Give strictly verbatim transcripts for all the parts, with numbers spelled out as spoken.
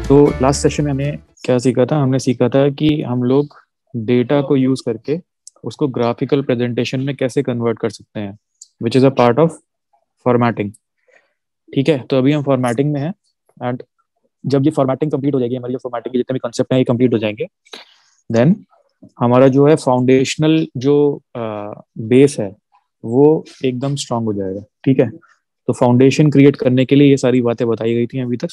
तो last session में हमने क्या सीखा था? हमने सीखा था कि हम लोग डेटा को यूज करके उसको ग्राफिकल प्रेजेंटेशन में कैसे कन्वर्ट कर सकते हैं, which is a part of formatting. ठीक है, तो अभी हम फॉर्मेटिंग में हैं। एंड जब ये फॉर्मेटिंग कंप्लीट हो जाएगी, हमारी जो फॉर्मेटिंग के जितने भी कंसेप्ट हैं ये कंप्लीट हो जाएंगे, देन हमारा जो है फाउंडेशनल जो बेस है वो एकदम स्ट्रांग हो जाएगा। ठीक है, तो फाउंडेशन क्रिएट करने के लिए ये सारी बातें बताई गई थी अभी तक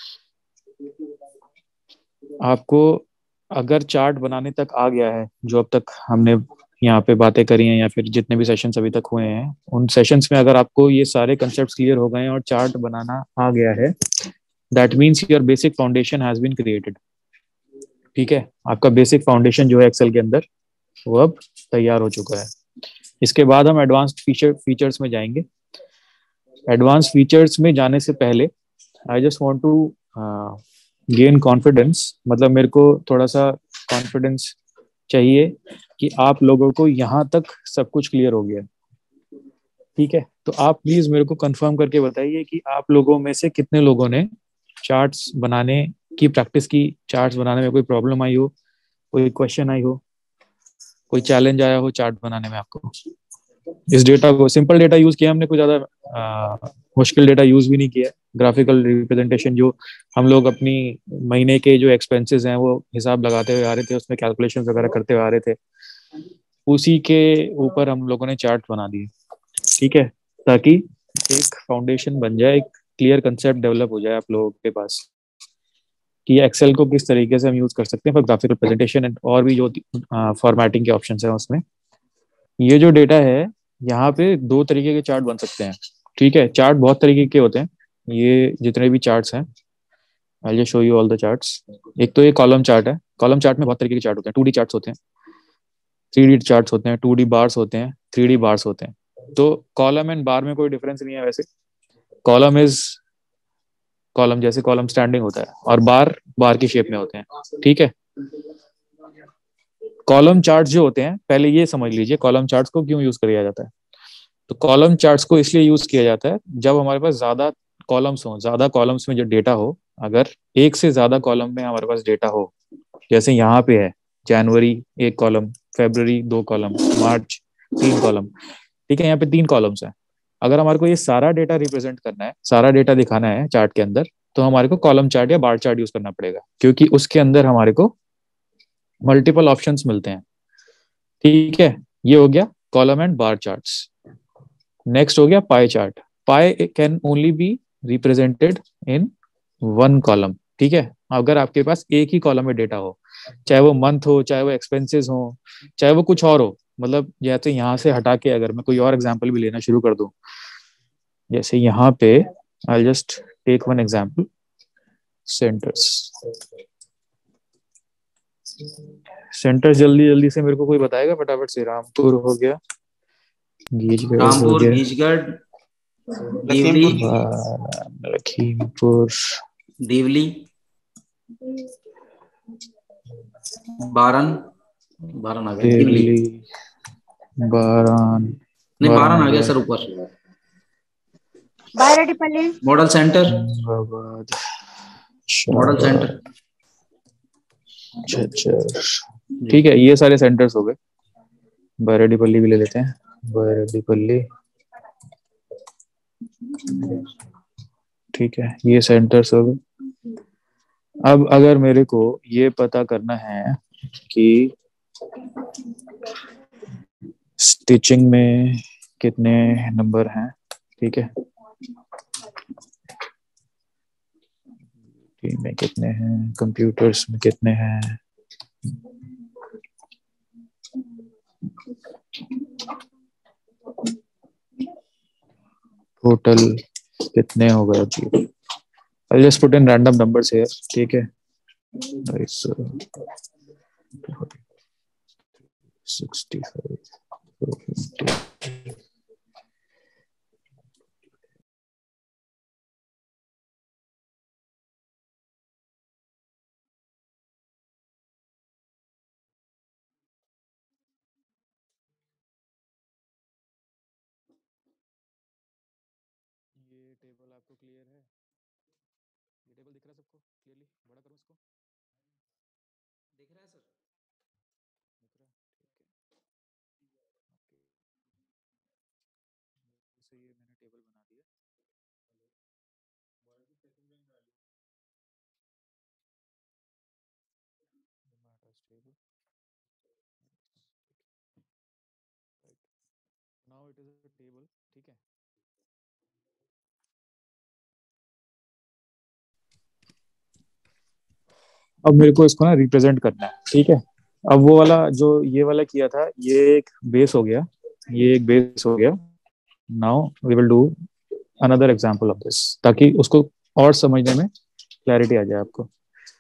आपको। अगर चार्ट बनाने तक आ गया है, जो अब तक हमने यहाँ पे बातें करी हैं या फिर जितने भी सेशंस अभी तक हुए हैं, उन सेशंस में अगर आपको ये सारे कंसेप्ट क्लियर हो गए हैं और चार्ट बनाना आ गया है, that means your basic foundation has been created. ठीक है, आपका बेसिक फाउंडेशन जो है एक्सेल के अंदर वो अब तैयार हो चुका है। इसके बाद हम एडवांस्ड फीचर फीचर्स में जाएंगे। एडवांस फीचर्स में जाने से पहले I just want to gain confidence, मतलब मेरे को थोड़ा सा कॉन्फिडेंस चाहिए कि आप लोगों को यहाँ तक सब कुछ क्लियर हो गया। ठीक है, तो आप प्लीज मेरे को कंफर्म करके बताइए कि आप लोगों में से कितने लोगों ने चार्ट्स बनाने की प्रैक्टिस की, चार्ट्स बनाने में कोई प्रॉब्लम आई हो, कोई क्वेश्चन आई हो, कोई चैलेंज आया हो चार्ट बनाने में आपको। इस डेटा को सिंपल डेटा यूज किया हमने, कुछ ज्यादा आ, मुश्किल डेटा यूज भी नहीं किया। ग्राफिकल रिप्रेजेंटेशन जो हम लोग अपनी महीने के जो एक्सपेंसेस हैं वो हिसाब लगाते हुए आ रहे थे, उसमें कैलकुलेशन वगैरह करते हुए आ रहे थे, उसी के ऊपर हम लोगों ने चार्ट बना दिए। ठीक है, ताकि एक फाउंडेशन बन जाए, एक क्लियर कंसेप्ट डेवलप हो जाए आप लोगों के पास कि एक्सेल को किस तरीके से हम यूज कर सकते हैं फॉर ग्राफिकल प्रेजेंटेशन एंड और भी जो फॉर्मेटिंग के ऑप्शंस हैं उसमें। ये जो डेटा है, यहाँ पे दो तरीके के चार्ट बन सकते हैं। ठीक है, चार्ट बहुत तरीके के होते हैं। ये जितने भी चार्ट्स हैं, I just show you all the charts. एक तो ये कॉलम चार्ट है। कॉलम चार्ट में बहुत तरीके के चार्ट होते हैं। टू डी चार्ट्स होते हैं, थ्री डी चार्ट्स होते हैं, टू डी बार्स होते हैं, थ्री डी बार्स होते हैं। तो कॉलम एंड बार में कोई डिफरेंस नहीं है वैसे। कॉलम इज कॉलम, जैसे कॉलम स्टैंडिंग होता है, और बार बार की शेप में होते हैं। ठीक है, कॉलम चार्ट्स जो होते हैं, पहले ये समझ लीजिए कॉलम चार्ट्स को क्यों यूज किया जाता है। तो कॉलम चार्ट्स को इसलिए यूज किया जाता है जब हमारे पास ज्यादा कॉलम्स हो, ज्यादा कॉलम्स में जो डेटा हो। अगर एक से ज्यादा कॉलम में हमारे पास डेटा हो, जैसे यहाँ पे है जनवरी एक कॉलम, फेब्रवरी दो कॉलम, मार्च तीन कॉलम। ठीक है, यहाँ पे तीन कॉलम्स हैं। अगर हमारे को ये सारा डेटा रिप्रेजेंट करना है, सारा डेटा दिखाना है चार्ट के अंदर, तो हमारे को कॉलम चार्ट या बार चार्ट यूज करना पड़ेगा, क्योंकि उसके अंदर हमारे को मल्टीपल ऑप्शंस मिलते हैं। ठीक है, ये हो गया column and bar charts. Next हो गया pie chart. Pie can only be represented in one column. ठीक है, अगर आपके पास एक ही कॉलम में डेटा हो, चाहे वो मंथ हो, चाहे वो एक्सपेंसेस हो, चाहे वो कुछ और हो। मतलब जैसे यहाँ से हटा के अगर मैं कोई और एग्जांपल भी लेना शुरू कर दूं, जैसे यहाँ पे I just take one example, centres. Centres जल्दी जल्दी से मेरे को कोई बताएगा फटाफट से? रामपुर हो गया, गीजगढ़ हो रामपुर, गया, गीचगढ़, दीवली। लखीमपुर। लखीमपुर, दीवली, बारन। बारन आ गया, दीवली। दिल्ली, बारान। नहीं, बारान बारन आ आ गया गया, सर ऊपर। Bayireddipalli. Model centre. Aurangabad, model centre. Shahbad, Jhajjar. जी। ठीक है, ये सारे सेंटर्स हो गए। बाराडीपल्ली भी ले लेते हैं, बाराडीपल्ली। ठीक है, ये सेंटर्स हो गए। अब अगर मेरे को ये पता करना है कि स्टिचिंग में कितने नंबर हैं। ठीक है, टीम में कितने हैं, कंप्यूटर्स में कितने हैं, टोटल कितने हो गए अभी। I just put in random numbers here. ठीक है, सिक्सटी फाइव, ये टेबल आपको क्लियर है? टेबल दिख रहा है सबको क्लियरली? बड़ा करूँ इसको? दिख रहा है सर। दिख रहा है, ठीक है। ओके, जैसे ये मैंने टेबल बना दिया। Matters table. Right. Now it is a table. ठीक है। अब मेरे को इसको ना रिप्रेजेंट करना है, ठीक है। अब वो वाला जो ये वाला किया था, ये एक बेस हो गया, ये एक बेस हो गया। Now we will do another example of this, ताकि उसको और समझने में क्लैरिटी आ जाए आपको।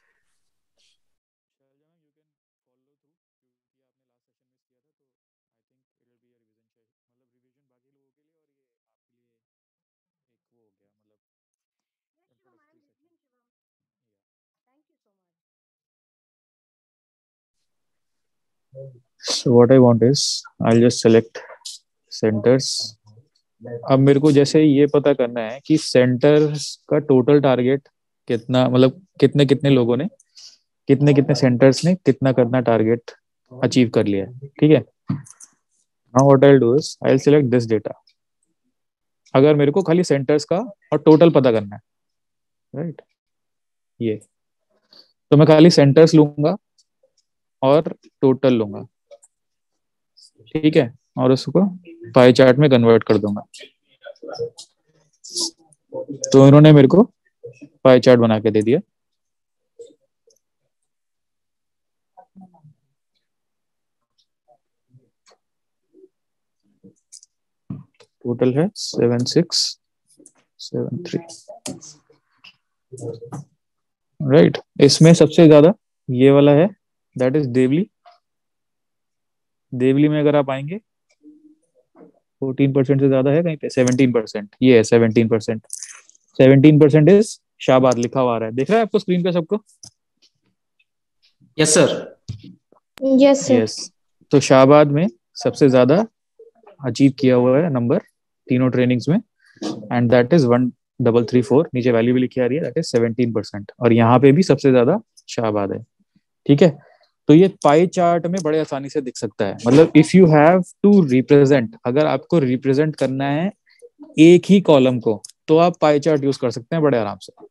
So what I want is I'll just select centers. अब मेरे को जैसे ये पता करना है कि सेंटर्स का टोटल टारगेट कितना, मतलब कितने कितने लोगों ने, कितने कितने सेंटर्स ने कितना करना टारगेट अचीव कर लिया है, ठीक है। Now what I will do is I will select this data. अगर मेरे को खाली सेंटर्स का और टोटल पता करना है, राइट, ये तो मैं खाली सेंटर्स लूंगा और टोटल लूंगा, ठीक है, और उसको पाई चार्ट में कन्वर्ट कर दूंगा। तो इन्होंने मेरे को पाई चार्ट बना के दे दिया। टोटल है seven six seven three, right. इसमें सबसे ज्यादा ये वाला है, दैट इज देवली। देवली में अगर आप आएंगे फोर्टीन परसेंट से ज्यादा है, कहीं पे सेवनटीन परसेंट, ये है seventeen percent. Seventeen percent is Shahbad, लिखा हुआ आ रहा है, दिख रहा है आपको स्क्रीन पे सबको? Yes sir. Yes sir. Yes. तो शाहबाद में सबसे ज्यादा अचीव किया हुआ है नंबर तीनों ट्रेनिंग्स में, and that is one double three four. नीचे वैल्यू भी लिखी आ रही है, दैट इज सेवनटीन परसेंट। और यहाँ पे भी सबसे ज्यादा शाहबाद है, ठीक है। तो ये पाई चार्ट में बड़े आसानी से दिख सकता है। मतलब if you have to represent, अगर आपको रिप्रेजेंट करना है एक ही कॉलम को, तो आप पाई चार्ट यूज कर सकते हैं बड़े आराम से,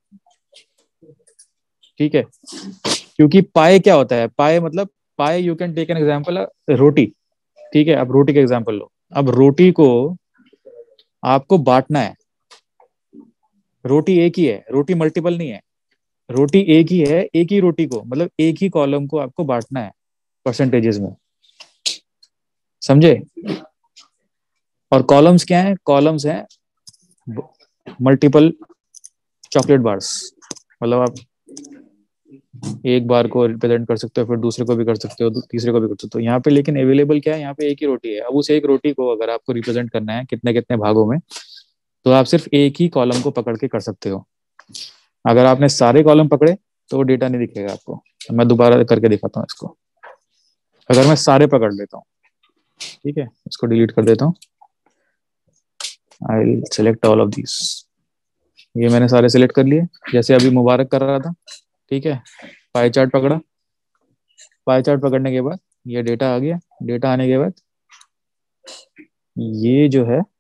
ठीक है। क्योंकि पाए क्या होता है, पाए मतलब pie, you can take an example roti, ठीक है। अब रोटी का एग्जांपल लो। अब रोटी को आपको बांटना है। रोटी एक ही है, रोटी मल्टीपल नहीं है, रोटी एक ही है। एक ही रोटी को, मतलब एक ही कॉलम को आपको बांटना है परसेंटेजेस में, समझे। और कॉलम्स क्या है? कॉलम्स हैं मल्टीपल चॉकलेट बार्स। मतलब आप एक बार को रिप्रेजेंट कर सकते हो, फिर दूसरे को भी कर सकते हो, तीसरे को भी कर सकते हो। यहाँ पे लेकिन अवेलेबल क्या है, यहाँ पे एक ही रोटी है। अब उस एक रोटी को अगर आपको रिप्रेजेंट करना है कितने कितने भागों में, तो आप सिर्फ एक ही कॉलम को पकड़ के कर सकते हो। अगर आपने सारे कॉलम पकड़े तो वो डेटा नहीं दिखेगा आपको। मैं दोबारा करके दिखाता हूँ इसको। अगर मैं सारे पकड़ लेता हूँ, ठीक है, इसको डिलीट कर देता हूँ। I will select all of this. ये मैंने सारे सिलेक्ट कर लिए, जैसे अभी मुबारक कर रहा था, ठीक है। पाई चार्ट पकड़ा, पाई चार्ट पकड़ने के बाद ये डेटा आ गया। डेटा आने के बाद ये जो है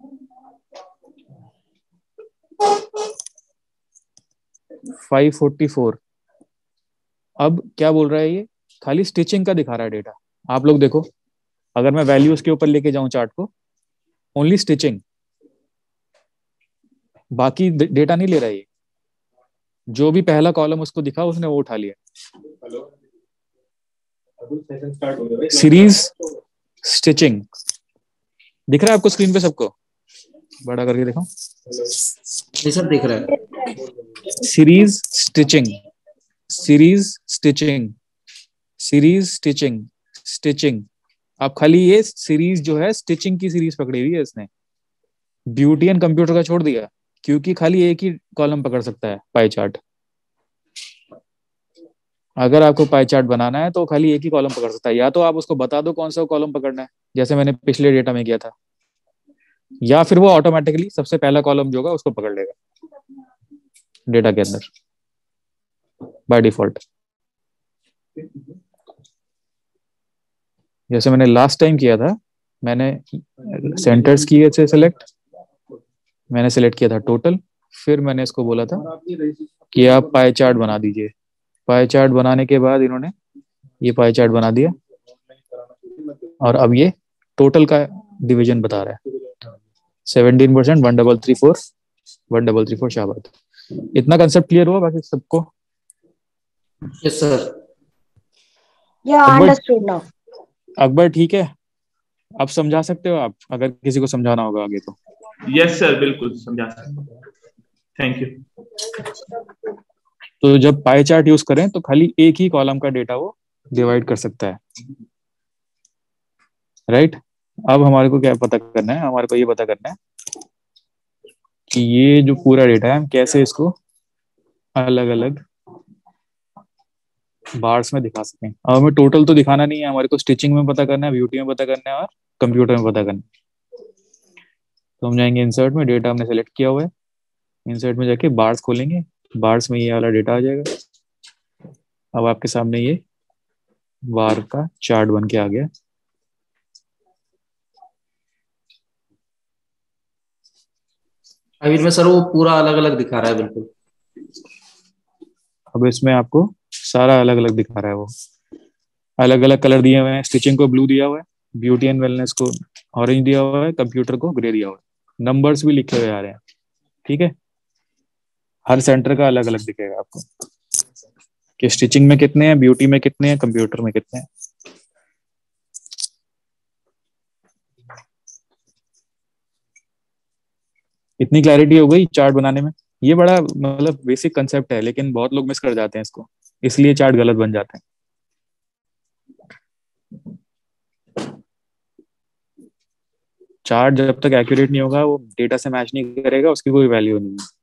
फाइव फोर्टी फोर। अब क्या बोल रहा है ये? खाली स्टिचिंग का दिखा रहा है डेटा। आप लोग देखो, अगर मैं वैल्यूज के ऊपर लेके जाऊं चार्ट को, ओनली स्टिचिंग, बाकी डेटा नहीं ले रहा है ये। जो भी पहला कॉलम उसको दिखा उसने वो उठा लिया। सीरीज स्टिचिंग दिख रहा है आपको स्क्रीन पे सबको? बड़ा करके देखो। जी सर दिख रहा है। Series stitching, series stitching, series stitching, stitching. अब खाली ये सीरीज जो है स्टिचिंग की सीरीज पकड़ी हुई है इसने। ब्यूटी एंड कंप्यूटर का छोड़ दिया, क्योंकि खाली एक ही कॉलम पकड़ सकता है पाई चार्ट। अगर आपको पाई चार्ट बनाना है तो खाली एक ही कॉलम पकड़ सकता है। या तो आप उसको बता दो कौन सा कॉलम पकड़ना है, जैसे मैंने पिछले डेटा में किया था, या फिर वो ऑटोमेटिकली सबसे पहला कॉलम जो होगा उसको पकड़ लेगा डेटा के अंदर। By default. जैसे मैंने लास्ट टाइम किया था, मैंने सेंटर्स किए थे सिलेक्ट, मैंने सिलेक्ट किया था टोटल, फिर मैंने इसको बोला था कि आप पाई चार्ट बना दीजिए। पाई चार्ट बनाने के बाद इन्होंने ये पाई चार्ट बना दिया, और अब ये टोटल का डिवीजन बता रहा है, seventeen percent one double three four one double three four शाबाद। इतना कंसेप्ट क्लियर हुआ बाकी सबको? Yes sir. Yeah, Akbar understood now. Akbar ठीक है, अब समझा सकते हो आप, अगर किसी को समझाना होगा आगे तो। यस सर, बिल्कुल समझा सकते। Thank you. तो जब पाई चार्ट यूज करें तो खाली एक ही कॉलम का डेटा वो डिवाइड कर सकता है, राइट। अब हमारे को क्या पता करना है, हमारे को ये पता करना है कि ये जो पूरा डेटा है हम कैसे इसको अलग अलग बार्स में दिखा सकें। अब हमें टोटल तो दिखाना नहीं है, हमारे को स्टिचिंग में पता करना है, ब्यूटी में पता करना है, और कंप्यूटर में पता करना है। तो हम जाएंगे इंसर्ट में, डेटा हमने सेलेक्ट किया हुआ है, इंसर्ट में जाके बार्स खोलेंगे, बार्स में ये वाला डेटा आ जाएगा। अब आपके सामने ये बार का चार्ट बन के आ गया। अभी में सर वो पूरा अलग अलग दिखा रहा है बिल्कुल। अब इसमें आपको सारा अलग अलग दिखा रहा है, वो अलग अलग कलर दिए हुए हैं। स्टिचिंग को ब्लू दिया हुआ है, ब्यूटी एंड वेलनेस को ऑरेंज दिया हुआ है, कंप्यूटर को ग्रे दिया हुआ है, नंबर्स भी लिखे हुए आ रहे हैं, ठीक है। हर सेंटर का अलग अलग दिखेगा आपको कि स्टिचिंग में कितने हैं, ब्यूटी में कितने हैं, कंप्यूटर में कितने हैं। इतनी क्लैरिटी हो गई चार्ट बनाने में। ये बड़ा मतलब बेसिक कंसेप्ट है, लेकिन बहुत लोग मिस कर जाते हैं इसको, इसलिए चार्ट गलत बन जाते हैं। चार्ट जब तक एक्यूरेट नहीं होगा, वो डेटा से मैच नहीं करेगा, उसकी कोई वैल्यू नहीं है।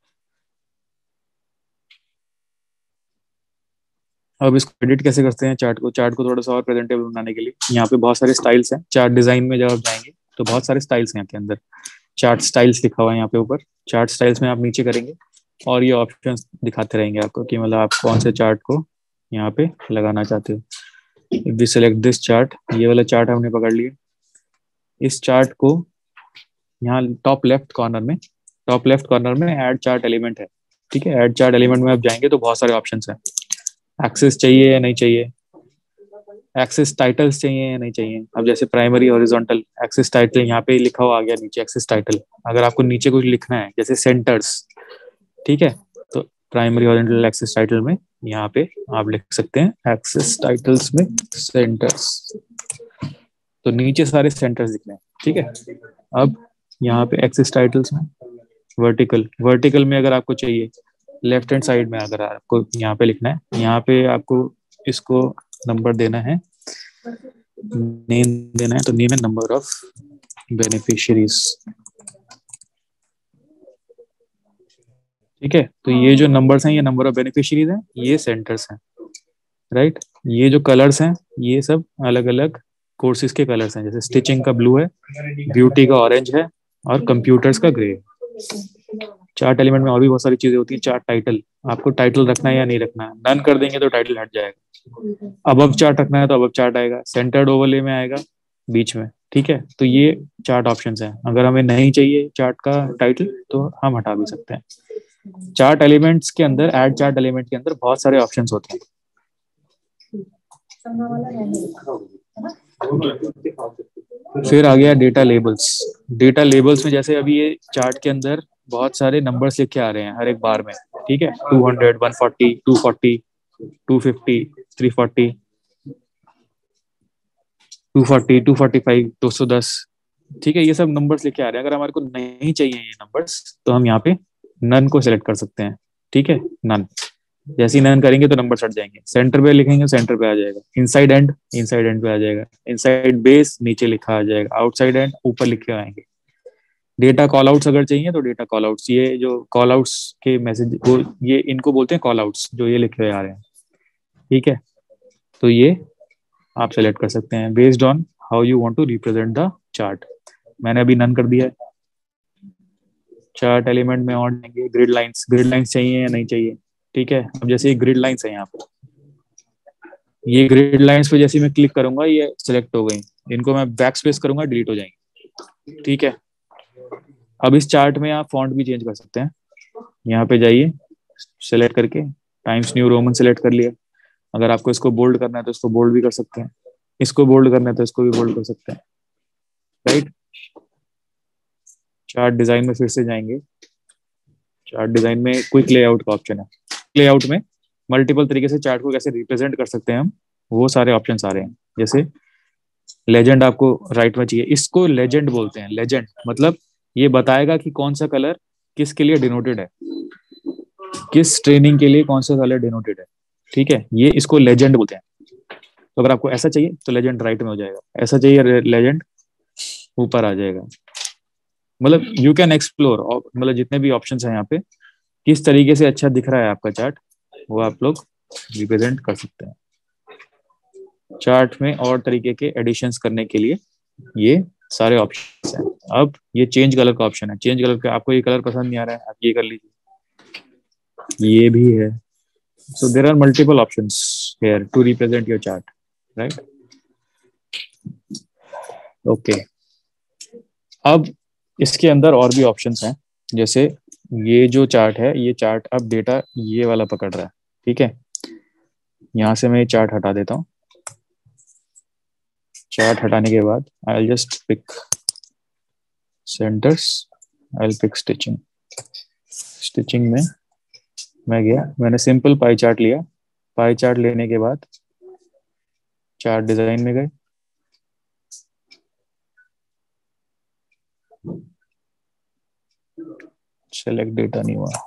अब इसको एडिट कैसे करते हैं चार्ट को, चार्ट को थोड़ा सा और प्रेजेंटेबल बनाने के लिए यहाँ पे बहुत सारे स्टाइल्स हैं। चार्ट डिजाइन में जब आप जाएंगे तो बहुत सारे स्टाइल्स हैं यहाँ के अंदर, चार्ट स्टाइल्स लिखा हुआ है यहाँ पे ऊपर। चार्ट स्टाइल्स में आप नीचे करेंगे और ये ऑप्शन दिखाते रहेंगे आपको कि मतलब आप कौन से चार्ट को यहाँ पे लगाना चाहते हो। If we select this chart, ये वाला चार्ट हमने पकड़ लिया। इस चार्ट को यहाँ टॉप लेफ्ट कॉर्नर में टॉप लेफ्ट कॉर्नर में ऐड चार्ट एलिमेंट है, ठीक है। ऐड चार्ट एलिमेंट में आप जाएंगे तो बहुत सारे ऑप्शन हैं। एक्सेस चाहिए या नहीं चाहिए, एक्सेस टाइटल्स चाहिए या नहीं चाहिए। अब जैसे प्राइमरी हॉरिजॉन्टल एक्सेस टाइटल यहाँ पे लिखा हुआ आ गया नीचे, एक्सेस टाइटल। अगर आपको नीचे कुछ लिखना है जैसे सेंटर्स, ठीक है, तो प्राइमरी हॉरिजॉन्टल एक्सेस टाइटल में यहाँ पे आप लिख सकते हैं एक्सेस टाइटल्स में सेंटर्स, तो नीचे सारे सेंटर्स दिखने हैं, ठीक है। अब यहाँ पे एक्सेस टाइटल्स में वर्टिकल वर्टिकल में अगर आपको चाहिए लेफ्ट हैंड साइड में, अगर आपको यहाँ पे लिखना है, यहाँ पे आपको इसको नंबर देना है, नेम देना है, तो name and number of beneficiaries, ठीक है। तो ये जो नंबर्स हैं ये नंबर ऑफ बेनिफिशियरीज हैं, ये सेंटर्स हैं, राइट। ये जो कलर्स हैं ये सब अलग अलग कोर्सेज के कलर्स हैं, जैसे स्टिचिंग का ब्लू है, ब्यूटी का ऑरेंज है, और कंप्यूटर्स का ग्रे। चार्ट एलिमेंट में और भी बहुत सारी चीजें होती है। चार्ट टाइटल, आपको टाइटल रखना है या नहीं रखना है, नन कर देंगे तो टाइटल हट जाएगा। अब चार्ट रखना है तो अब चार्ट आएगा, सेंटर्ड ओवरले में आएगा बीच में, ठीक है। तो ये चार्ट ऑप्शंस हैं। अगर हमें नहीं चाहिए चार्ट का टाइटल तो हम हटा भी सकते हैं। चार्ट एलिमेंट्स के अंदर, ऐड चार्ट एलिमेंट के अंदर बहुत सारे ऑप्शंस होते हैं। फिर आ गया डेटा लेबल्स। डेटा लेबल्स में जैसे अभी ये चार्ट के अंदर बहुत सारे नंबर्स लिखे आ रहे हैं हर एक बार में, ठीक है। Two hundred, one forty, two forty, two fifty, three forty, two forty, two forty five, दो सौ दस, ठीक है। ये सब नंबर्स लिखे आ रहे हैं। अगर हमारे को नहीं चाहिए ये नंबर्स तो हम यहाँ पे नन को सिलेक्ट कर सकते हैं, ठीक है। नन, जैसे ही नन करेंगे तो नंबर हट जाएंगे। सेंटर पे लिखेंगे सेंटर पे आ जाएगा, इनसाइड एंड इनसाइड एंड पे आ जाएगा, इनसाइड बेस नीचे लिखा आ जाएगा, आउटसाइड एंड ऊपर लिखे आएंगे। डेटा कॉल आउट्स अगर चाहिए तो डेटा कॉल आउट्स, ये जो कॉल आउट्स के मैसेज वो ये इनको बोलते हैं कॉल आउट्स, जो ये लिखे हुए आ रहे हैं, ठीक है। तो ये आप सेलेक्ट कर सकते हैं based on how you want to represent the chart. मैंने अभी नन कर दिया है। चार्ट एलिमेंट में और देंगे ग्रिड लाइंस, ग्रिड लाइंस चाहिए या नहीं चाहिए, ठीक है। अब जैसे ये ग्रिड लाइंस है यहाँ पे, ये ग्रिड लाइंस पे जैसे मैं क्लिक करूंगा ये सिलेक्ट हो गई, इनको मैं बैक स्पेस करूंगा डिलीट हो जाएंगे। ठीक है। अब इस चार्ट में आप फॉन्ट भी चेंज कर सकते हैं। यहाँ पे जाइए, सेलेक्ट करके टाइम्स न्यू रोमन सेलेक्ट कर लिया। अगर आपको इसको बोल्ड करना है तो इसको बोल्ड भी कर सकते हैं, इसको बोल्ड करना है तो इसको भी बोल्ड कर सकते हैं। राइट। चार्ट डिजाइन में फिर से जाएंगे, चार्ट डिजाइन में क्विक लेआउट का ऑप्शन है। लेआउट में मल्टीपल तरीके से चार्ट को कैसे रिप्रेजेंट कर सकते हैं हम, वो सारे ऑप्शन आ रहे हैं। जैसे लेजेंड आपको राइट में चाहिए, इसको लेजेंड बोलते हैं। लेजेंड मतलब ये बताएगा कि कौन सा कलर किसके लिए डिनोटेड है, किस ट्रेनिंग के लिए कौन सा कलर डिनोटेड है। ठीक है, ये इसको लेजेंड बोलते हैं। तो अगर आपको ऐसा चाहिए तो लेजेंड राइट में हो जाएगा, ऐसा चाहिए लेजेंड ऊपर आ जाएगा। मतलब यू कैन एक्सप्लोर, मतलब जितने भी ऑप्शन हैं यहाँ पे, किस तरीके से अच्छा दिख रहा है आपका चार्ट, वो आप लोग रिप्रेजेंट कर सकते हैं। चार्ट में और तरीके के एडिशंस करने के लिए ये सारे ऑप्शन हैं। अब ये चेंज कलर का ऑप्शन है। चेंज कलर का, आपको ये कलर पसंद नहीं आ रहा है, आप ये कर लीजिए, ये भी है। So there are multiple options here to represent your chart, right. Okay, अब इसके अंदर और भी ऑप्शंस हैं। जैसे ये जो चार्ट है, ये चार्ट अब डेटा ये वाला पकड़ रहा है। ठीक है, यहाँ से मैं ये चार्ट हटा देता हूँ। चार्ट हटाने के बाद I will just pick centres, I will pick stitching. Stitching में मैं गया, मैंने सिंपल पाई चार्ट लिया। पाई चार्ट लेने के बाद चार्ट डिजाइन में गए, सेलेक्ट डेटा नहीं हुआ।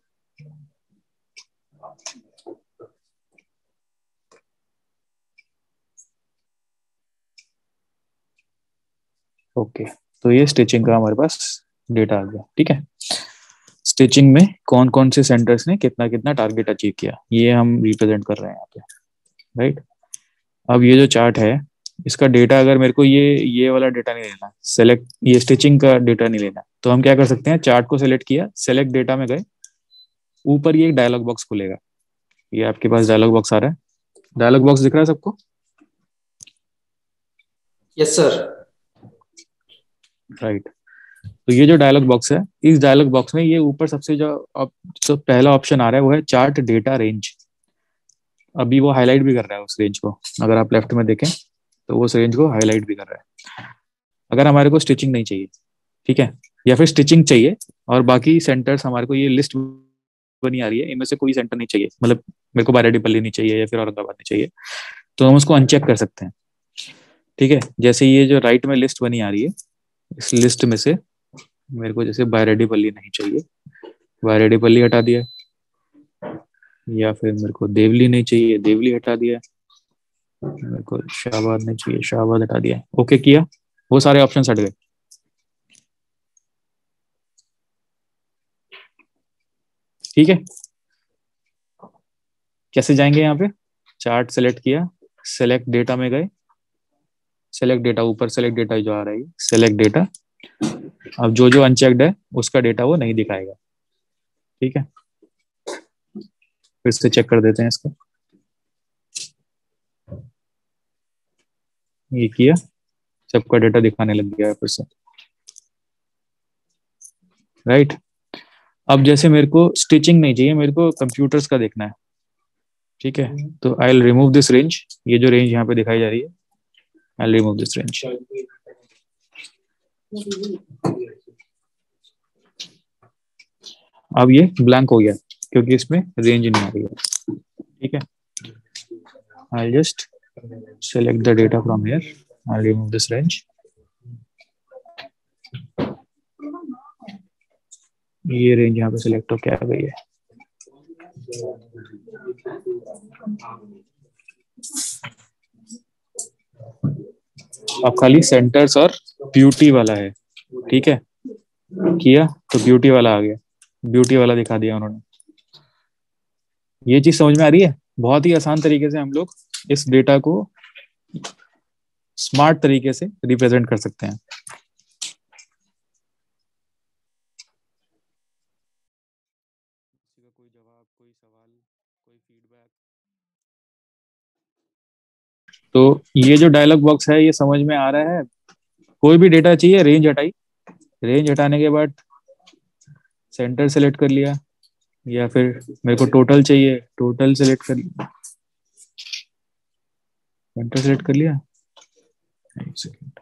ओके, तो ये स्टिचिंग का हमारे पास डेटा आ गया। ठीक है, स्टिचिंग में कौन कौन से सेंटर्स ने कितना कितना टारगेट अचीव किया, ये हम रिप्रेजेंट कर रहे हैं यहाँ पे, राइट। अब ये जो चार्ट है, इसका डेटा अगर मेरे को ये ये वाला डेटा नहीं लेना, सेलेक्ट ये स्टिचिंग का डेटा नहीं लेना, तो हम क्या कर सकते हैं, चार्ट को सेलेक्ट किया, सेलेक्ट डेटा में गए, ऊपर ये एक डायलॉग बॉक्स खुलेगा। ये आपके पास डायलॉग बॉक्स आ रहा है, डायलॉग बॉक्स दिख रहा है सबको? Yes sir. राइट। तो ये जो डायलॉग बॉक्स है, इस डायलॉग बॉक्स में ये ऊपर सबसे जो अब जो पहला ऑप्शन आ रहा है वो है चार्ट डेटा रेंज। अभी वो हाईलाइट भी कर रहा है उस रेंज को, अगर आप लेफ्ट में देखें तो वो उस रेंज को हाईलाइट भी कर रहा है। अगर हमारे को स्टिचिंग नहीं चाहिए, ठीक है, या फिर स्टिचिंग चाहिए और बाकी सेंटर्स हमारे को, ये लिस्ट बनी आ रही है, इनमें से कोई सेंटर नहीं चाहिए, मतलब मेरे को बाराडीपल्ली नहीं चाहिए या फिर औरंगाबाद नहीं चाहिए, तो हम उसको अनचेक कर सकते हैं। ठीक है, जैसे ये जो राइट में लिस्ट बनी आ रही है, इस लिस्ट में से मेरे को जैसे बाराडीपल्ली नहीं चाहिए, बाराडीपल्ली हटा दिया, या फिर मेरे को देवली नहीं चाहिए, देवली हटा दिया, मेरे को शाहबाद नहीं चाहिए, शाहबाद हटा दिया। ओके किया, वो सारे ऑप्शन हट गए। ठीक है, कैसे जाएंगे यहाँ पे, चार्ट सेलेक्ट किया, सेलेक्ट डेटा में गए, सेलेक्ट डेटा, ऊपर सेलेक्ट डेटा जो आ रहा है, सेलेक्ट डेटा। अब जो जो अनचेक्ड है उसका डेटा वो नहीं दिखाएगा। ठीक है, फिर से चेक कर देते हैं इसको। ये किया, सबका डेटा दिखाने लग गया है फिर से, राइट। अब जैसे मेरे को स्टिचिंग नहीं चाहिए, मेरे को कंप्यूटर्स का देखना है। ठीक है, तो I will remove this range, ये जो रेंज यहाँ पे दिखाई जा रही है, I will remove this range. अब ये ब्लैंक हो गया क्योंकि इसमें रेंज नहीं आ रही है। ठीक है, I just select the data from here, I'll remove this range। ये रेंज यहाँ पे सिलेक्ट होकर आ गई है। अब खाली सेंटर्स और ब्यूटी वाला है। ठीक है, किया तो ब्यूटी वाला आ गया, ब्यूटी वाला दिखा दिया उन्होंने। ये चीज समझ में आ रही है? बहुत ही आसान तरीके से हम लोग इस डेटा को स्मार्ट तरीके से रिप्रेजेंट कर सकते हैं। का कोई जवाब, कोई सवाल, कोई फीडबैक? तो ये जो डायलॉग बॉक्स है ये समझ में आ रहा है? कोई भी डेटा चाहिए, रेंज हटाई, रेंज हटाने के बाद सेंटर सेलेक्ट कर लिया, या फिर मेरे को टोटल चाहिए, टोटल सेलेक्ट कर लिया, सेंटर सेलेक्ट कर लिया। एक सेकंड,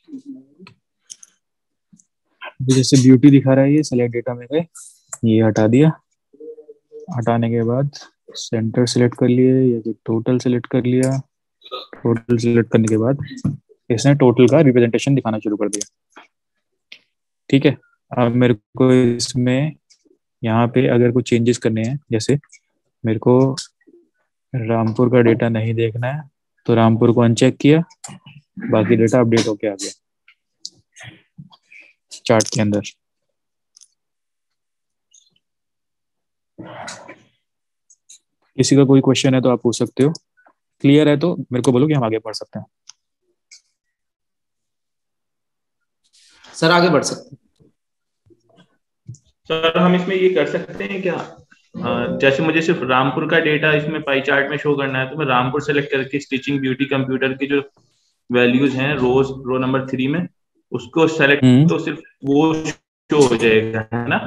जैसे ब्यूटी दिखा रहा है ये, सेलेक्ट डेटा में गए, ये हटा दिया। हटाने के बाद सेंटर सेलेक्ट कर लिए या फिर टोटल सेलेक्ट कर लिया। टोटल सेलेक्ट करने के बाद इसने टोटल का रिप्रेजेंटेशन दिखाना शुरू कर दिया। ठीक है, अब मेरे को इसमें यहाँ पे अगर कुछ चेंजेस करने हैं, जैसे मेरे को रामपुर का डेटा नहीं देखना है तो रामपुर को अनचेक किया, बाकी डेटा अपडेट होके आ गया चार्ट के अंदर। किसी का कोई क्वेश्चन है तो आप पूछ सकते हो, क्लियर है तो मेरे को बोलो कि हम आगे बढ़ सकते हैं। सर आगे बढ़ सकते हैं। सर हम इसमें ये कर सकते हैं क्या, अ, जैसे मुझे सिर्फ रामपुर का डेटा इसमें पाई चार्ट में शो करना है, तो मैं रामपुर सेलेक्ट करके स्टिचिंग ब्यूटी कंप्यूटर के जो वैल्यूज हैं रोज रो नंबर थ्री में उसको सेलेक्ट, हम्म तो सिर्फ वो शो हो जाएगा, है ना?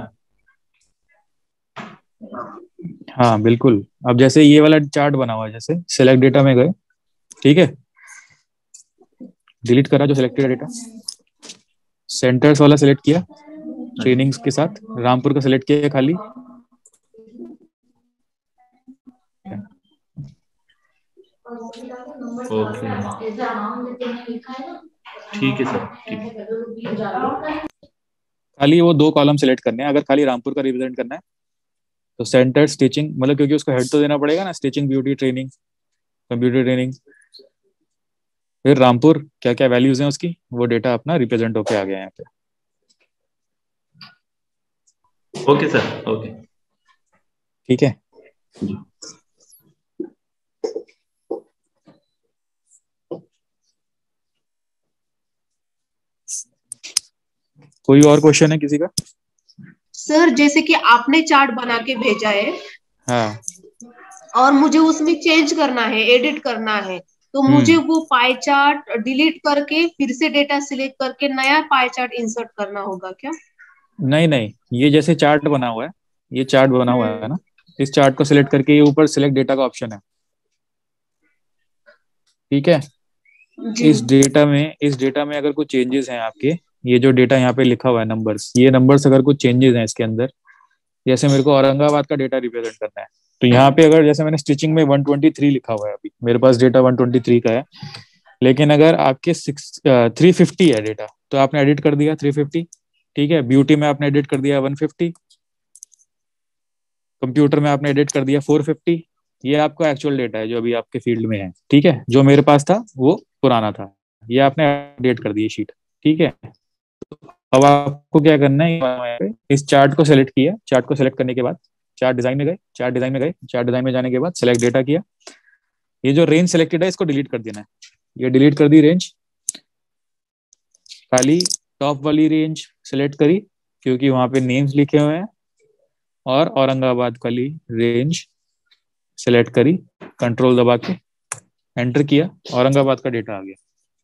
हाँ बिल्कुल। अब जैसे ये वाला चार्ट बना हुआ है, जैसे सेलेक्ट डेटा में गए, ठीक है, डिलीट करा जो सिलेक्टेड डेटा, सेंटर्स वाला सिलेक्ट किया ट्रेनिंग्स के साथ, रामपुर का सिलेक्ट किया खाली, ओके ठीक है सर, ठीक है। खाली वो दो कॉलम सेलेक्ट करने हैं। अगर खाली रामपुर का रिप्रेजेंट करना है तो सेंटर स्टिचिंग, मतलब क्योंकि उसको हेड तो देना पड़ेगा ना, stitching beauty training computer training, फिर रामपुर क्या क्या वैल्यूज हैं उसकी, वो डेटा अपना रिप्रेजेंट होके आ गया यहाँ पे। ओके सर, ओके ठीक है, कोई और क्वेश्चन है किसी का? सर जैसे कि आपने चार्ट बना के भेजा है हाँ और मुझे उसमें चेंज करना है, एडिट करना है, तो मुझे हम्म वो पाई चार्ट डिलीट करके फिर से डेटा सिलेक्ट करके नया पाई चार्ट इंसर्ट करना होगा क्या? नहीं नहीं, ये जैसे चार्ट बना हुआ है, ये चार्ट बना हुआ है हम्म ना, इस चार्ट को सिलेक्ट करके ये ऊपर सिलेक्ट डेटा का ऑप्शन है, ठीक है। जी इस डेटा में इस डेटा में अगर कुछ चेंजेस हैं आपके, ये जो डेटा यहाँ पे लिखा हुआ है नंबर्स, ये नंबर्स अगर कुछ चेंजेस हैं इसके अंदर, जैसे मेरे को औरंगाबाद का डेटा रिप्रेजेंट करना है, तो यहाँ पे अगर जैसे मैंने स्टिचिंग में वन ट्वेंटी थ्री लिखा हुआ है, अभी मेरे पास डेटा वन ट्वेंटी थ्री का है, लेकिन अगर आपके सिक्स थ्री फिफ्टी है डेटा तो आपने एडिट कर दिया थ्री फिफ्टी, ठीक है। ब्यूटी में आपने एडिट कर दिया वन फिफ्टी, कंप्यूटर में आपने एडिट कर दिया फोर फिफ्टी। ये आपका एक्चुअल डेटा है जो अभी आपके फील्ड में है, ठीक है। जो मेरे पास था वो पुराना था, ये आपने अपडेट कर दी शीट, ठीक है। अब आपको क्या करना है, इस चार्ट को सेलेक्ट किया, चार्ट को सेलेक्ट करने के बाद चार्ट डिजाइन में गए, चार्ट डिजाइन में गए, चार्ट डिजाइन में जाने के बाद सेलेक्ट डेटा किया, ये जो रेंज सेलेक्टेड है इसको डिलीट कर देना है, ये डिलीट कर दी रेंज, खाली टॉप वाली रेंज सेलेक्ट करी क्योंकि वहां पे नेम्स लिखे हुए हैं, और औरंगाबाद वाली रेंज सेलेक्ट करी, कंट्रोल दबा के एंटर किया, औरंगाबाद का डेटा आ गया।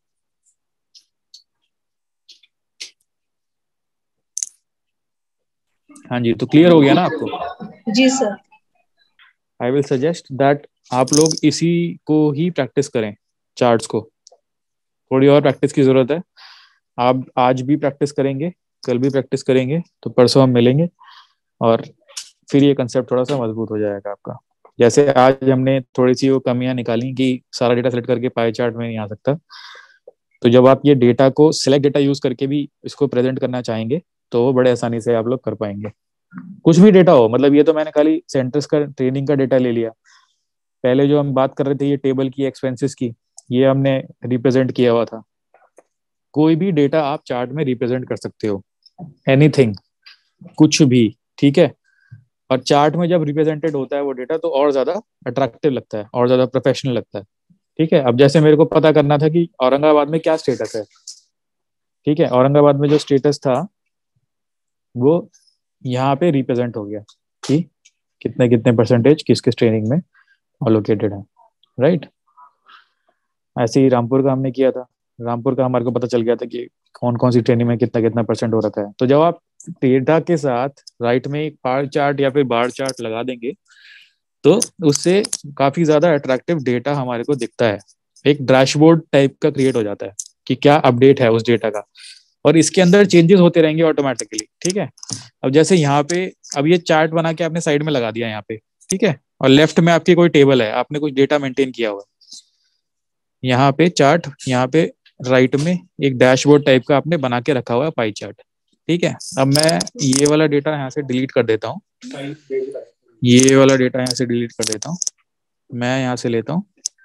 हाँ जी, तो क्लियर हो गया ना आपको? जी sir. I will suggest that आप लोग इसी को ही प्रैक्टिस करें, चार्ट्स को। थोड़ी और प्रैक्टिस की जरूरत है। आप आज भी प्रैक्टिस करेंगे, कल भी प्रैक्टिस करेंगे, तो परसों हम मिलेंगे और फिर ये कंसेप्ट थोड़ा सा मजबूत हो जाएगा आपका। जैसे आज हमने थोड़ी सी वो कमियां निकाली कि सारा डेटा सेलेक्ट करके पाई चार्ट में नहीं आ सकता, तो जब आप ये डेटा को सिलेक्ट डेटा यूज करके भी इसको प्रेजेंट करना चाहेंगे तो वो बड़े आसानी से आप लोग कर पाएंगे। कुछ भी डेटा हो, मतलब ये तो मैंने खाली सेंटर्स का ट्रेनिंग का डेटा ले लिया, पहले जो हम बात कर रहे थे ये टेबल की एक्सपेंसेस की, ये हमने रिप्रेजेंट किया हुआ था। कोई भी डेटा आप चार्ट में रिप्रेजेंट कर सकते हो, एनीथिंग, कुछ भी, ठीक है। और चार्ट में जब रिप्रेजेंटेड होता है वो डेटा तो और ज्यादा अट्रैक्टिव लगता है, और ज्यादा प्रोफेशनल लगता है, ठीक है। अब जैसे मेरे को पता करना था कि औरंगाबाद में क्या स्टेटस है, ठीक है, औरंगाबाद में जो स्टेटस था वो यहाँ पे रिप्रेजेंट हो गया, ठीक। कितने कितने परसेंटेज किस किस ट्रेनिंग में अलोकेटेड है, राइट। ऐसे ही रामपुर का हमने किया था। रामपुर का हमारे को पता चल गया था कि कौन कौन सी ट्रेनिंग में कितना कितना परसेंट हो रखा है। तो जब आप डेटा के साथ राइट में एक पार चार्ट या फिर बार चार्ट लगा देंगे तो उससे काफी ज्यादा अट्रैक्टिव डेटा हमारे को दिखता है। एक डैशबोर्ड टाइप का क्रिएट हो जाता है कि क्या अपडेट है उस डेटा का, और इसके अंदर चेंजेस होते रहेंगे ऑटोमेटिकली, ठीक है। अब जैसे यहाँ पे अब ये चार्ट बना के आपने साइड में लगा दिया यहाँ पे, ठीक है, और लेफ्ट में आपकी कोई टेबल है, आपने कुछ डेटा मेंटेन किया हुआ है। यहाँ पे चार्ट, यहाँ पे राइट में एक डैशबोर्ड टाइप का आपने बना के रखा हुआ है पाई चार्ट, ठीक है। अब मैं ये वाला डेटा यहाँ से डिलीट कर देता हूँ, ये वाला डेटा यहाँ से डिलीट कर देता हूँ। मैं यहाँ से लेता हूँ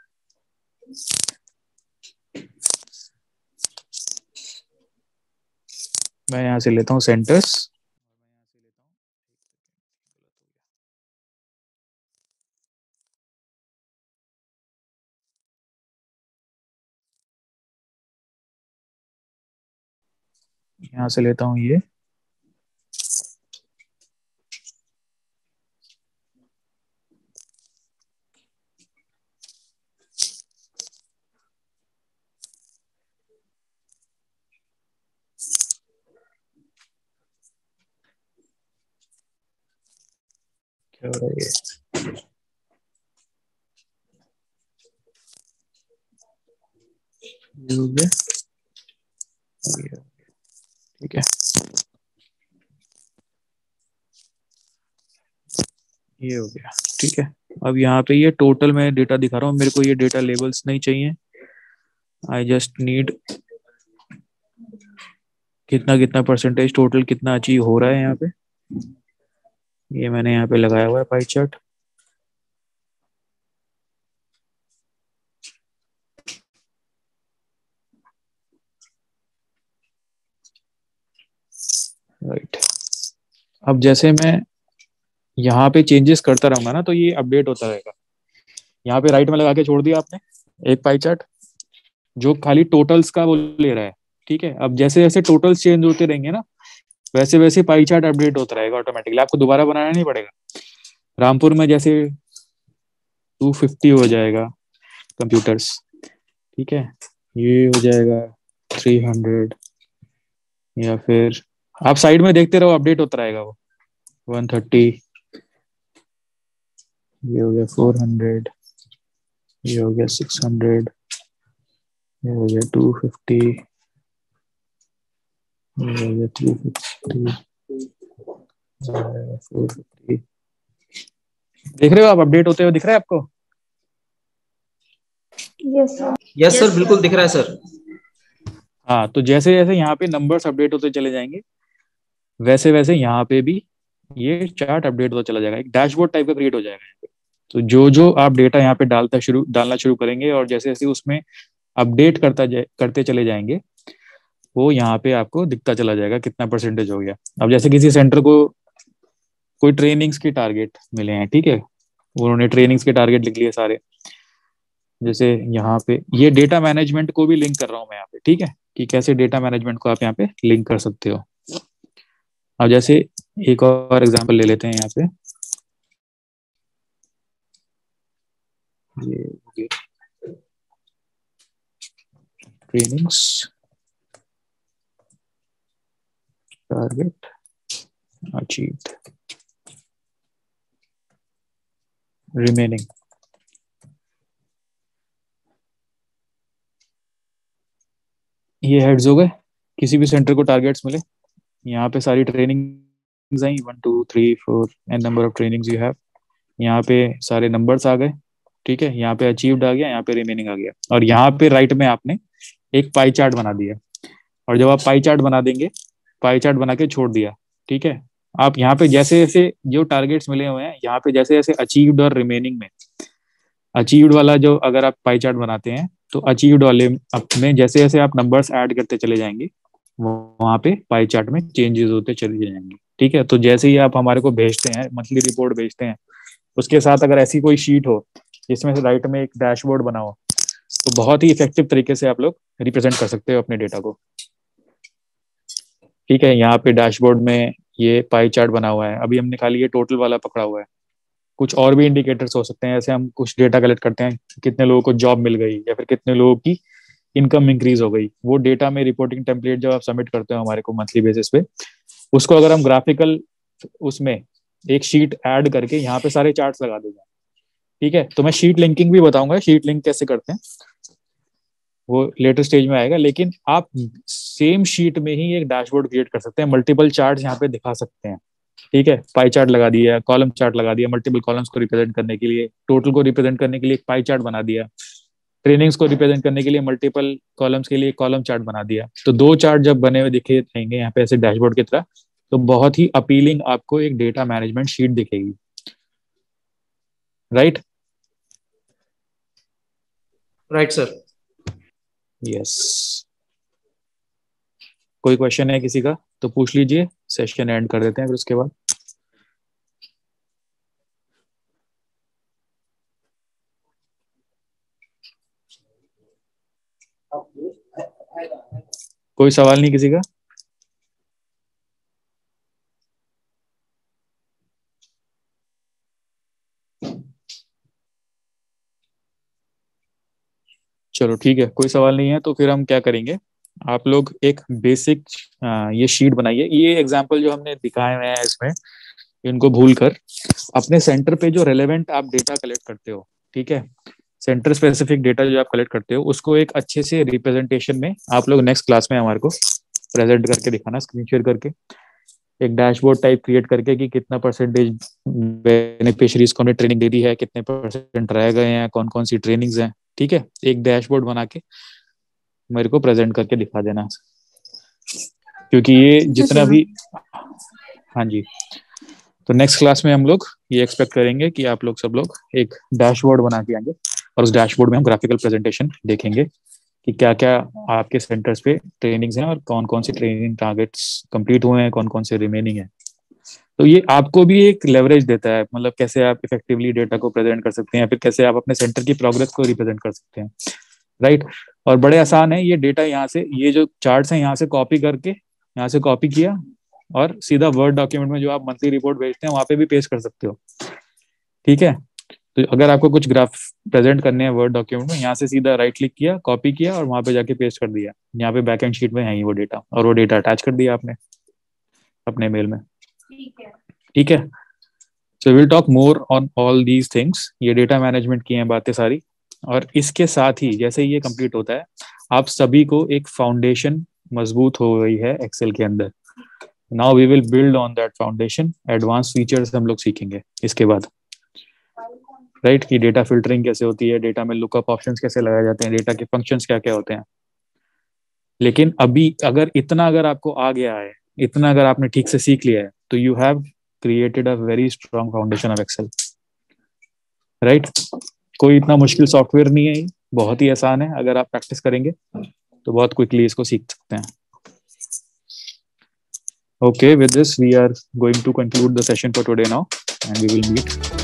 मैं यहाँ से लेता हूँ सेंटर्स, यहाँ से लेता हूँ ये, क्या हो रहा है ये, ये हो गया, ठीक है, ये हो गया, ठीक है। अब यहाँ पे ये टोटल मैं डेटा दिखा रहा हूँ, मेरे को ये डेटा लेबल्स नहीं चाहिए। आई जस्ट नीड कितना कितना परसेंटेज टोटल कितना अचीव हो रहा है यहाँ पे, ये मैंने यहाँ पे लगाया हुआ है पाई चार्ट। राइट, अब जैसे मैं यहाँ पे चेंजेस करता रहूंगा ना तो ये अपडेट होता रहेगा। यहाँ पे राइट में लगा के छोड़ दिया आपने एक पाई चार्ट जो खाली टोटल्स का वो ले रहा है, ठीक है। अब जैसे जैसे टोटल्स चेंज होते रहेंगे ना वैसे वैसे पाई चार्ट अपडेट होता रहेगा ऑटोमेटिकली, आपको दोबारा बनाना नहीं पड़ेगा। रामपुर में जैसे टू फिफ्टी हो जाएगा कंप्यूटर्स, ठीक है, ये हो जाएगा थ्री हंड्रेड, या फिर आप साइड में देखते रहो अपडेट होता रहेगा वो वन थर्टी, ये हो गया फोर हंड्रेड, ये हो गया सिक्स हंड्रेड, ये हो गया टू फिफ्टी, ये हो गया थ्री फिफ्टी, फोर फिफ्टी। देख रहे हो आप अपडेट होते हुए, दिख रहा है आपको? Yes sir. यस सर, बिल्कुल दिख रहा है सर। हाँ, तो जैसे जैसे यहाँ पे नंबर्स अपडेट होते चले जाएंगे वैसे वैसे यहाँ पे भी ये चार्ट अपडेट होता चला जाएगा, एक डैशबोर्ड टाइप का क्रिएट हो जाएगा यहाँ पे। तो जो जो आप डेटा यहाँ पे डालता शुरू डालना शुरू करेंगे और जैसे जैसे उसमें अपडेट करता जाए करते चले जाएंगे वो यहाँ पे आपको दिखता चला जाएगा कितना परसेंटेज हो गया। अब जैसे किसी सेंटर को कोई ट्रेनिंग्स के टारगेट मिले हैं, ठीक है, उन्होंने ट्रेनिंग्स के टारगेट लिख लिए सारे। जैसे यहाँ पे ये डेटा मैनेजमेंट को भी लिंक कर रहा हूँ मैं यहाँ पे, ठीक है, कि कैसे डेटा मैनेजमेंट को आप यहाँ पे लिंक कर सकते हो। अब जैसे एक और एग्जांपल ले लेते हैं यहाँ पे, ये ट्रेनिंग्स टारगेट अचीव्ड रिमेनिंग, ये हेड्स हो गए। किसी भी सेंटर को टारगेट्स मिले, यहाँ पे सारी ट्रेनिंग्स आई, one two three four n number of trainings you have, यहाँ पे सारे नंबर्स आ गए, ठीक है, यहाँ पे अचीव्ड आ गया, यहाँ पे रिमेनिंग आ गया, और यहाँ पे राइट में आपने एक पाई चार्ट बना दिया। और जब आप पाई चार्ट बना देंगे, पाई चार्ट बना के छोड़ दिया, ठीक है, आप यहाँ पे जैसे जैसे जो टारगेट्स मिले हुए हैं यहाँ पे जैसे जैसे अचीव्ड और रिमेनिंग में, अचीव्ड वाला जो अगर आप पाई चार्ट बनाते हैं तो अचीव्ड वाले में जैसे जैसे आप नंबर्स ऐड करते चले जाएंगे वहां पे पाई चार्ट में चेंजेस होते चले जाएंगे, ठीक है। तो जैसे ही आप हमारे को भेजते हैं मंथली रिपोर्ट भेजते हैं, उसके साथ अगर ऐसी कोई शीट हो जिसमें से राइट में एक डैशबोर्ड बना हो तो बहुत ही इफेक्टिव तरीके से आप लोग रिप्रेजेंट कर सकते हो अपने डेटा को, ठीक है। यहाँ पे डैशबोर्ड में ये पाई चार्ट बना हुआ है, अभी हमने खाली ये टोटल वाला पकड़ा हुआ है, कुछ और भी इंडिकेटर्स हो सकते हैं, जैसे हम कुछ डेटा कलेक्ट करते हैं, कितने लोगों को जॉब मिल गई या फिर कितने लोगों की इनकम इंक्रीज हो गई। वो डेटा में रिपोर्टिंग टेम्पलेट जब आप सबमिट करते हो हमारे को मंथली बेसिस पे, उसको अगर हम ग्राफिकल उसमें एक शीट ऐड करके यहाँ पे सारे चार्ट्स लगा देंगे। ठीक है, तो मैं शीट लिंकिंग भी बताऊंगा, शीट लिंक कैसे करते हैं वो लेटर स्टेज में आएगा। लेकिन आप सेम शीट में ही एक डैशबोर्ड क्रिएट कर सकते हैं, मल्टीपल चार्ट्स यहाँ पे दिखा सकते हैं। ठीक है, पाई चार्ट लगा दिया, कॉलम चार्ट लगा दिया, मल्टीपल कॉलम्स को रिप्रेजेंट करने के लिए, टोटल को रिप्रेजेंट करने के लिए एक पाई चार्ट बना दिया, ट्रेनिंग्स को रिप्रेजेंट करने के लिए मल्टीपल कॉलम्स के लिए कॉलम चार्ट बना दिया। तो दो चार्ट जब बने हुए दिखे रहेंगे यहाँ पे ऐसे डैशबोर्ड की तरह, तो बहुत ही अपीलिंग आपको एक डेटा मैनेजमेंट शीट दिखेगी। Right right sir. यस, कोई क्वेश्चन है किसी का तो पूछ लीजिए, सेशन एंड कर देते हैं फिर उसके बाद। कोई सवाल नहीं किसी का? चलो ठीक है, कोई सवाल नहीं है तो फिर हम क्या करेंगे, आप लोग एक बेसिक ये शीट बनाइए। ये एग्जांपल जो हमने दिखाए हुए हैं इसमें, इनको भूल कर अपने सेंटर पे जो रेलेवेंट आप डेटा कलेक्ट करते हो, ठीक है, सेंटर स्पेसिफिक डेटा जो आप कलेक्ट करते हो, उसको एक अच्छे से रिप्रेजेंटेशन में आप लोग नेक्स्ट क्लास में हमारे को प्रेजेंट करके दिखाना, स्क्रीन शेयर करके एक डैशबोर्ड टाइप क्रिएट करके कि कितना परसेंटेज बेनिफिशियरीज को हमने ट्रेनिंग दे दी है, कितने परसेंट रह गए हैं, कौन कौन सी ट्रेनिंग्स हैं। ठीक है, एक डैशबोर्ड बना के मेरे को प्रेजेंट करके दिखा देना, क्योंकि ये जितना भी, हाँ जी, तो नेक्स्ट क्लास में हम लोग ये एक्सपेक्ट करेंगे कि आप लोग सब लोग एक डैशबोर्ड बना के आएंगे और उस डैशबोर्ड में हम ग्राफिकल प्रेजेंटेशन देखेंगे कि क्या क्या आपके सेंटर्स पे ट्रेनिंग्स हैं और कौन कौन सी ट्रेनिंग टारगेट्स कंप्लीट हुए हैं, कौन कौन से रिमेनिंग है। तो ये आपको भी एक लेवरेज देता है, मतलब कैसे आप इफेक्टिवली डेटा को प्रेजेंट कर सकते हैं, फिर कैसे आप अपने सेंटर की प्रोग्रेस को रिप्रेजेंट कर सकते हैं। राइट, और बड़े आसान है ये डेटा, यहाँ से ये जो चार्ट्स हैं यहाँ से कॉपी करके, यहाँ से कॉपी किया और सीधा वर्ड डॉक्यूमेंट में जो आप मंथली रिपोर्ट भेजते हैं वहां पे भी पेस्ट कर सकते हो। ठीक है, तो अगर आपको कुछ ग्राफ प्रेजेंट करने हैं वर्ड डॉक्यूमेंट में, यहाँ से सीधा राइट क्लिक किया, कॉपी किया और वहां पे जाके पेस्ट कर दिया, यहाँ पे बैक एंड शीट में है ही वो डेटा, और वो डेटा अटैच कर दिया आपने अपने मेल में। ठीक है, so will talk more on all these things. ये डेटा मैनेजमेंट की हैं बातें सारी, और इसके साथ ही जैसे ये कंप्लीट होता है, आप सभी को एक फाउंडेशन मजबूत हो गई है एक्सेल के अंदर। Now we will build on that foundation, advance features हम लोग सीखेंगे इसके बाद। Right right? कि डेटा फिल्टरिंग कैसे होती है, डेटा में लुकअप ऑप्शंस कैसे लगाए जाते हैं, डेटा के फंक्शंस क्या क्या होते हैं। लेकिन अभी अगर इतना अगर आपको आ गया है, इतना अगर आपने ठीक से सीख लिया है, तो you have created a very strong foundation of Excel. Right, कोई इतना मुश्किल सॉफ्टवेयर नहीं है, बहुत ही आसान है। अगर आप प्रैक्टिस करेंगे तो बहुत क्विकली इसको सीख सकते हैं। Okay, with this we are going to conclude the session for today now, and we will meet